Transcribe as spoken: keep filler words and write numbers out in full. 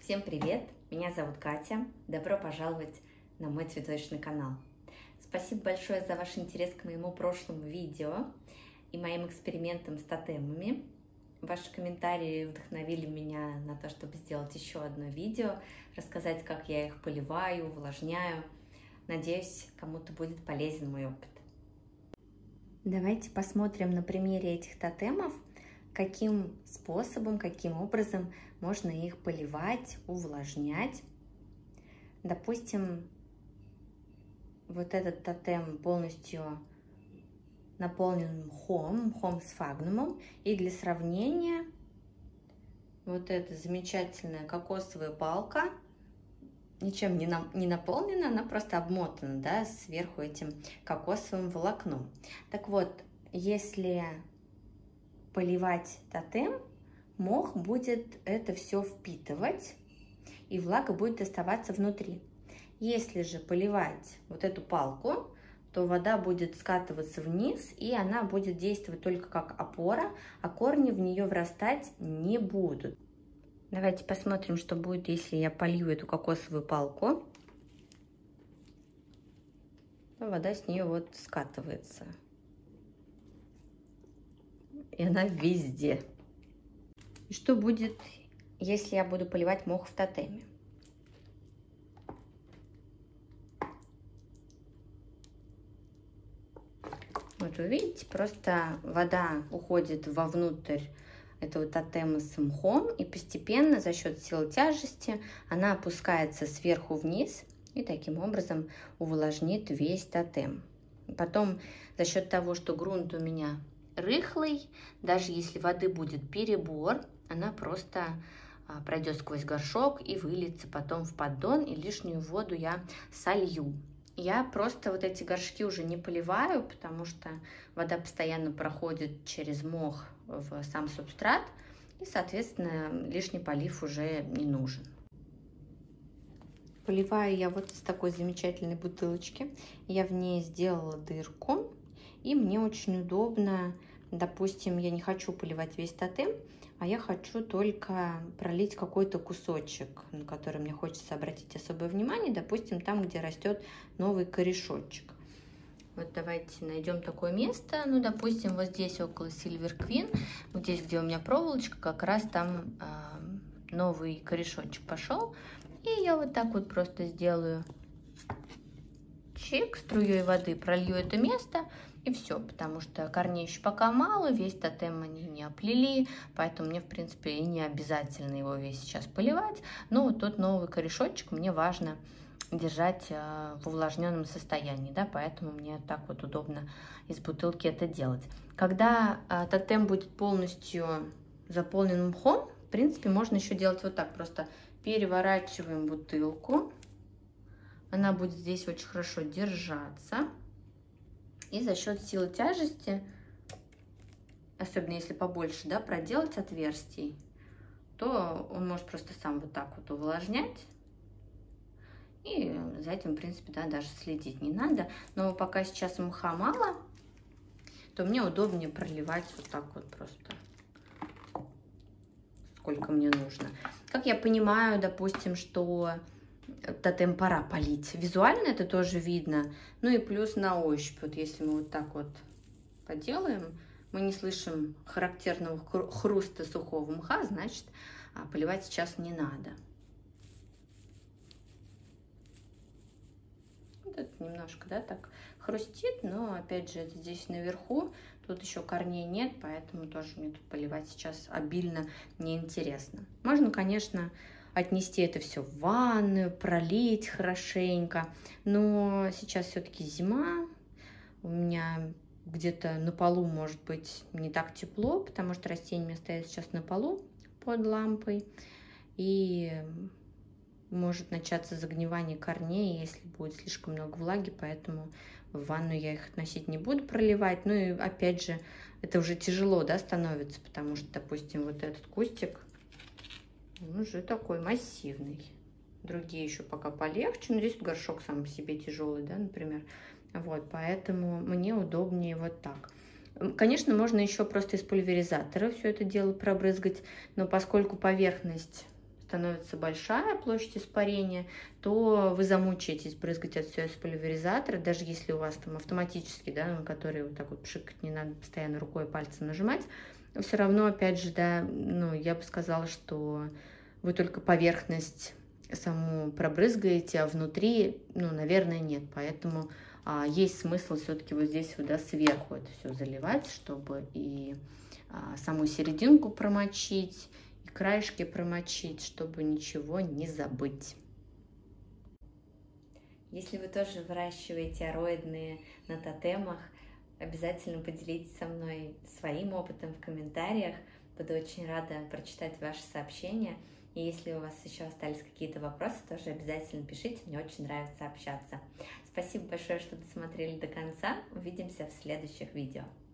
Всем привет! Меня зовут Катя. Добро пожаловать на мой цветочный канал. Спасибо большое за ваш интерес к моему прошлому видео и моим экспериментам с тотемами. Ваши комментарии вдохновили меня на то, чтобы сделать еще одно видео, рассказать, как я их поливаю, увлажняю. Надеюсь, кому-то будет полезен мой опыт. Давайте посмотрим на примере этих тотемов, каким способом, каким образом можно их поливать, увлажнять. Допустим, вот этот тотем полностью наполнен мхом, мхом сфагнумом. И для сравнения, вот эта замечательная кокосовая палка ничем не, на, не наполнена, она просто обмотана, да, сверху этим кокосовым волокном. Так вот, если поливать тотем, мох будет это все впитывать, и влага будет оставаться внутри. Если же поливать вот эту палку, то вода будет скатываться вниз, и она будет действовать только как опора, а корни в нее врастать не будут. Давайте посмотрим, что будет, если я полью эту кокосовую палку. Вода с нее вот скатывается. И она везде. И что будет, если я буду поливать мох в тотеме? Вот вы видите, просто вода уходит вовнутрь этого тотема с мхом, и постепенно за счет силы тяжести она опускается сверху вниз и таким образом увлажнит весь тотем. Потом за счет того, что грунт у меня рыхлый, даже если воды будет перебор, она просто пройдет сквозь горшок и выльется потом в поддон, и лишнюю воду я солью. Я просто вот эти горшки уже не поливаю, потому что вода постоянно проходит через мох в сам субстрат, и, соответственно, лишний полив уже не нужен. Поливаю я вот из такой замечательной бутылочки. Я в ней сделала дырку, и мне очень удобно. Допустим, я не хочу поливать весь тотем, а я хочу только пролить какой-то кусочек, на который мне хочется обратить особое внимание. Допустим, там, где растет новый корешочек. Вот давайте найдем такое место. Ну, допустим, вот здесь около Silver Queen, вот здесь, где у меня проволочка, как раз там э, новый корешочек пошел. И я вот так вот просто сделаю чик, струей воды пролью это место. И все, потому что корней еще пока мало, весь тотем они не оплели, поэтому мне, в принципе, и не обязательно его весь сейчас поливать. Но вот тот новый корешочек мне важно держать в увлажненном состоянии, да, поэтому мне так вот удобно из бутылки это делать. Когда тотем будет полностью заполнен мхом, в принципе, можно еще делать вот так, просто переворачиваем бутылку, она будет здесь очень хорошо держаться. И за счет силы тяжести, особенно если побольше, да, проделать отверстий, то он может просто сам вот так вот увлажнять. И за этим, в принципе, да, даже следить не надо. Но пока сейчас мха мало, то мне удобнее проливать вот так вот просто, сколько мне нужно. Как я понимаю, допустим, что тотем пора полить. Визуально это тоже видно. Ну и плюс на ощупь. Вот если мы вот так вот поделаем, мы не слышим характерного хруста сухого мха, значит, поливать сейчас не надо. Вот это немножко, да, так хрустит, но опять же, это здесь наверху. Тут еще корней нет, поэтому тоже мне тут поливать сейчас обильно неинтересно. Можно, конечно, отнести это все в ванную, пролить хорошенько. Но сейчас все-таки зима. У меня где-то на полу может быть не так тепло, потому что растения у меня стоят сейчас на полу под лампой. И может начаться загнивание корней, если будет слишком много влаги, поэтому в ванну я их относить не буду, проливать. Ну и опять же, это уже тяжело, да, становится, потому что, допустим, вот этот кустик, он уже такой массивный. Другие еще пока полегче, но здесь горшок сам по себе тяжелый, да, например. Вот, поэтому мне удобнее вот так. Конечно, можно еще просто из пульверизатора все это дело пробрызгать, но поскольку поверхность становится большая площадь испарения, то вы замучаетесь брызгать от всего из пульверизатора, даже если у вас там автоматически, да, на который вот так вот пшикать не надо постоянно рукой и пальцем нажимать, все равно, опять же, да, ну, я бы сказала, что вы только поверхность саму пробрызгаете, а внутри, ну, наверное, нет. Поэтому а, есть смысл все-таки вот здесь вот, да, сверху это все заливать, чтобы и а, саму серединку промочить, и краешки промочить, чтобы ничего не забыть. Если вы тоже выращиваете ароидные на тотемах, обязательно поделитесь со мной своим опытом в комментариях. Буду очень рада прочитать ваши сообщения. И если у вас еще остались какие-то вопросы, тоже обязательно пишите, мне очень нравится общаться. Спасибо большое, что досмотрели до конца. Увидимся в следующих видео.